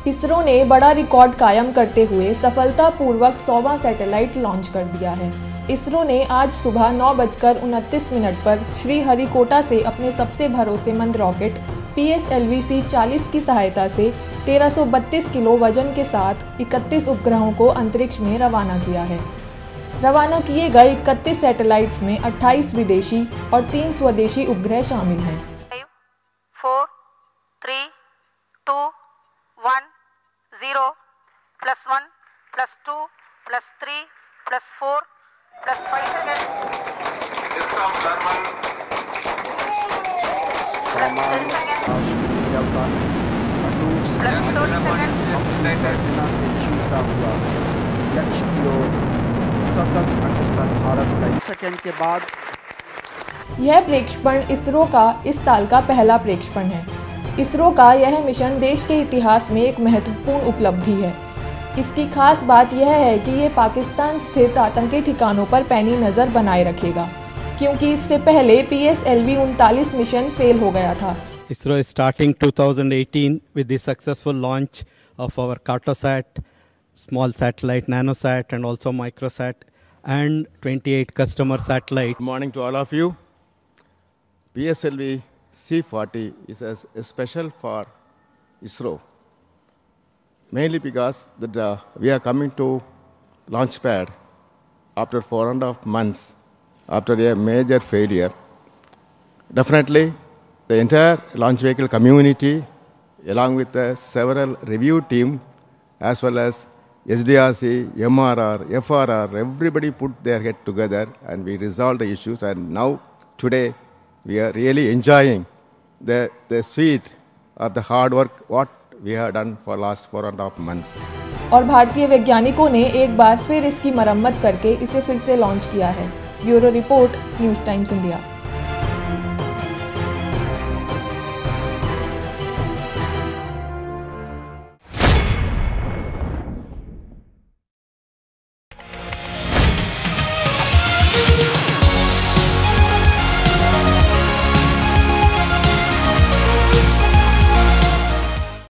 इसरो ने बड़ा रिकॉर्ड कायम करते हुए सफलतापूर्वक 100वां सैटेलाइट लॉन्च कर दिया है। इसरो ने आज सुबह 9:29 पर श्रीहरिकोटा से अपने सबसे भरोसेमंद रॉकेट PSLV-C40 की सहायता से 1332 किलो वजन के साथ 31 उपग्रहों को अंतरिक्ष में रवाना किया है। रवाना किए गए 31 सैटेलाइट्स में 28 विदेशी और 3 स्वदेशी उपग्रह शामिल हैं। 4, 3, 2, 1, 0, +1, +2, +3, +4, +5 seconds. लक्ष्य की ओर सतत अग्रसर भारत का सेकंड के बाद यह प्रक्षेपण इसरो का इस साल का पहला प्रक्षेपण है। इसरो का यह मिशन देश के इतिहास में एक महत्वपूर्ण उपलब्धि है। इसकी खास बात यह है कि ये पाकिस्तान स्थित आतंकी ठिकानों पर पैनी नज़र बनाए रखेगा, क्योंकि इससे पहले PSLV-39 मिशन फेल हो गया था। ISRO is starting 2018 with the successful launch of our Cartosat, small satellite, nanosat and also microsat and 28 customer satellite. Good morning to all of you. PSLV C40 is special for ISRO, mainly because we are coming to launch pad after 4.5 months after a major failure. Definitely, the entire launch vehicle community, along with the several review team, as well as SDRC, MRR, FRR, everybody put their head together and we resolved the issues. And now, today, we are really enjoying the sweet of the hard work what we have done for last 4.5 months. और भारतीय वैज्ञानिकों ने एक बार फिर इसकी मरम्मत करके इसे फिर से लॉन्च किया है। Bureau report, news times India.